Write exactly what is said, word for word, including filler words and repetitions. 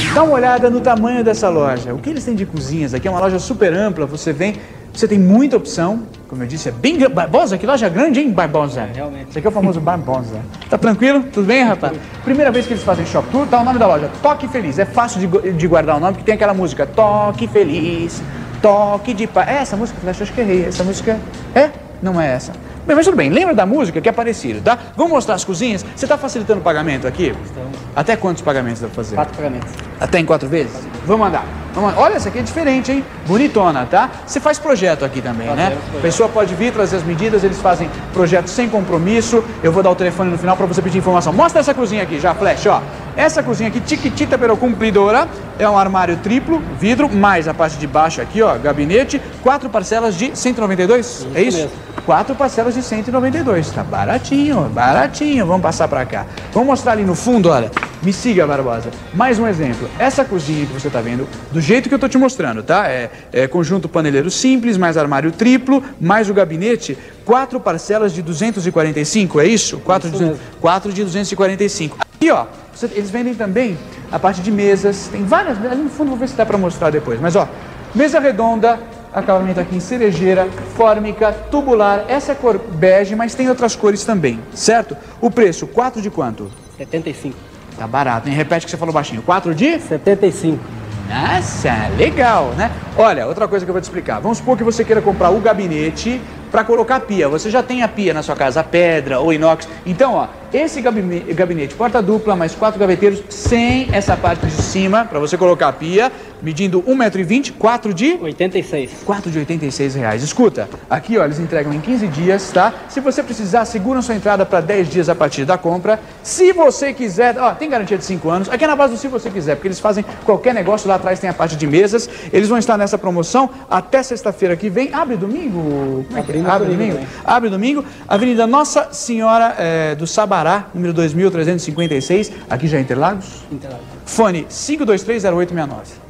Dá uma olhada no tamanho dessa loja. O que eles têm de cozinhas aqui é uma loja super ampla. Você vem, você tem muita opção. Como eu disse, é bem grande. Barbosa, que loja grande, hein, Barbosa? É, realmente. Esse aqui é o famoso Barbosa. Tá tranquilo? Tudo bem, rapaz? Primeira vez que eles fazem shop tour, tá o nome da loja, Toque Feliz. É fácil de, de guardar o nome, porque tem aquela música, Toque Feliz, Toque de Paz. É essa música? Eu acho que errei. Essa música é? Não é essa. Bem, mas tudo bem, lembra da música que é parecido, tá? Vamos mostrar as cozinhas? Você está facilitando o pagamento aqui? Estamos. Até quantos pagamentos dá pra fazer? Quatro pagamentos. Até em quatro vezes? Vamos andar. Vamos andar. Olha, essa aqui é diferente, hein? Bonitona, tá? Você faz projeto aqui também, né? A pessoa pode vir, trazer as medidas, eles fazem projeto sem compromisso. Eu vou dar o telefone no final para você pedir informação. Mostra essa cozinha aqui, já, flash, ó. Essa cozinha aqui, tiquitita pero cumpridora, é um armário triplo, vidro, mais a parte de baixo aqui, ó, gabinete, quatro parcelas de cento e noventa e dois, isso é isso? Mesmo. Quatro parcelas de cento e noventa e dois, tá baratinho, baratinho. Vamos passar para cá. Vamos mostrar ali no fundo, olha. Me siga, Barbosa. Mais um exemplo. Essa cozinha que você está vendo, do jeito que eu estou te mostrando, tá? É, é conjunto paneleiro simples, mais armário triplo, mais o gabinete, quatro parcelas de duzentos e quarenta e cinco, é isso? Quatro, isso quatro de duzentos e quarenta e cinco. Aqui, ó, você, eles vendem também a parte de mesas. Tem várias, ali no fundo vou ver se dá para mostrar depois. Mas, ó, mesa redonda, acabamento aqui em cerejeira, fórmica, tubular. Essa é cor bege, mas tem outras cores também, certo? O preço, quatro de quanto? setenta e cinco. Tá barato, hein? Repete que você falou baixinho. quatro de? setenta e cinco. Nossa, legal, né? Olha, outra coisa que eu vou te explicar. Vamos supor que você queira comprar o gabinete para colocar a pia. Você já tem a pia na sua casa, pedra ou inox. Então, ó, esse gabinete, gabinete porta dupla, mais quatro gaveteiros, sem essa parte de cima, para você colocar a pia, medindo um metro e vinte, quatro de? oitenta e seis. quatro de oitenta e seis reais. Escuta, aqui, ó, eles entregam em quinze dias, tá? Se você precisar, seguram sua entrada para dez dias a partir da compra. Se você quiser, ó, tem garantia de cinco anos. Aqui é na base do se você quiser, porque eles fazem qualquer negócio. Lá atrás tem a parte de mesas. Eles vão estar nessa promoção até sexta-feira que vem. Abre domingo? Como é que é? Abre domingo? Também. Abre domingo. Avenida Nossa Senhora é, do Sabará, número dois mil trezentos e cinquenta e seis, aqui já é Interlagos. Interlagos. Fone cinco dois três zero oito seis nove.